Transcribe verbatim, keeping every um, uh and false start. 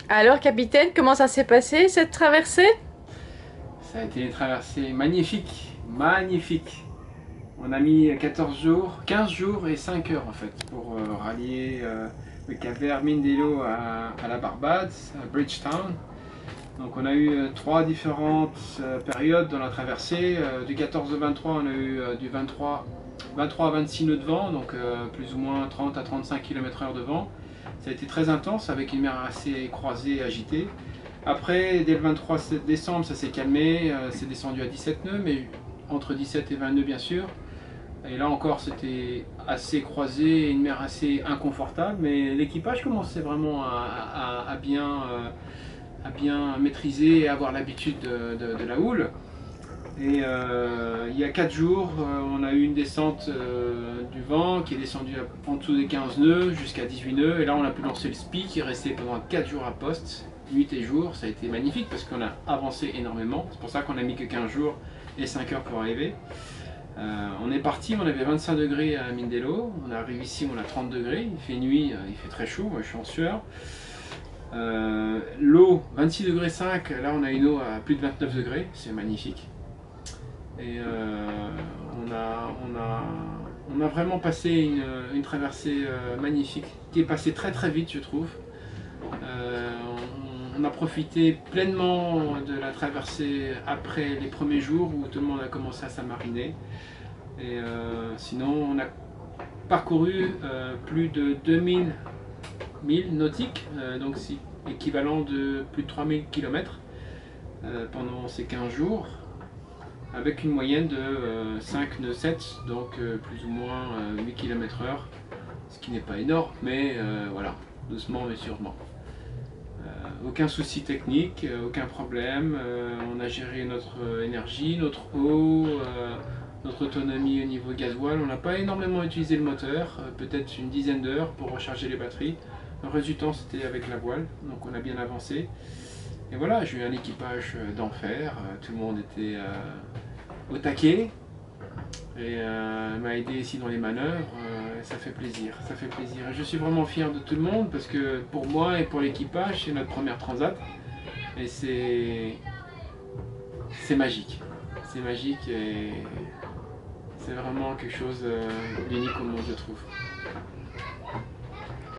Alors, capitaine, comment ça s'est passé cette traversée? Ça a été une traversée magnifique, magnifique. On a mis quatorze jours, quinze jours et cinq heures en fait pour euh, rallier euh, le Cap Vert, Mindelo à, à la Barbade, à Bridgetown. Donc on a eu euh, trois différentes euh, périodes dans la traversée. Euh, du quatorze au vingt-trois, on a eu euh, du vingt-trois, vingt-trois à vingt-six nœuds de vent, donc euh, plus ou moins trente à trente-cinq kilomètres heure de vent. Ça a été très intense avec une mer assez croisée et agitée. Après, dès le vingt-trois décembre, ça s'est calmé, euh, c'est descendu à dix-sept nœuds, mais entre dix-sept et vingt nœuds bien sûr. Et là encore, c'était assez croisé, une mer assez inconfortable, mais l'équipage commençait vraiment à, à- à bien, euh, à bien maîtriser et avoir l'habitude de, de- de la houle. Et euh, il y a quatre jours, euh, on a eu une descente euh, du vent qui est descendue en dessous des quinze nœuds jusqu'à dix-huit nœuds. Et là, on a pu lancer le SPI qui est resté pendant quatre jours à poste, nuit et jour. Ça a été magnifique parce qu'on a avancé énormément. C'est pour ça qu'on a mis que quinze jours et cinq heures pour arriver. Euh, on est parti, on avait vingt-cinq degrés à Mindelo. On arrive ici, on a trente degrés. Il fait nuit, euh, il fait très chaud. Moi, je suis en sueur. Euh, L'eau, vingt-six degrés cinq. Là, on a une eau à plus de vingt-neuf degrés. C'est magnifique. Et euh, on, a, on, a, on a vraiment passé une, une traversée euh, magnifique, qui est passée très très vite je trouve. Euh, on, on a profité pleinement de la traversée après les premiers jours où tout le monde a commencé à s'amariner. Et euh, sinon on a parcouru euh, plus de deux mille milles nautiques, euh, donc c'est équivalent de plus de trois mille kilomètres euh, pendant ces quinze jours, avec une moyenne de euh, cinq nœuds sept, donc euh, plus ou moins euh, huit kilomètres heure, ce qui n'est pas énorme, mais euh, voilà, doucement mais sûrement. Euh, aucun souci technique, euh, aucun problème, euh, on a géré notre énergie, notre eau, euh, notre autonomie au niveau gasoil, on n'a pas énormément utilisé le moteur, euh, peut-être une dizaine d'heures pour recharger les batteries. Le reste du temps c'était avec la voile, donc on a bien avancé. Et voilà, j'ai eu un équipage d'enfer, euh, tout le monde était euh, au taquet et euh, m'a aidé ici dans les manœuvres. Euh, ça fait plaisir, ça fait plaisir. Et je suis vraiment fier de tout le monde parce que pour moi et pour l'équipage, c'est notre première transat et c'est c'est magique. C'est magique et c'est vraiment quelque chose d'unique au monde, je trouve.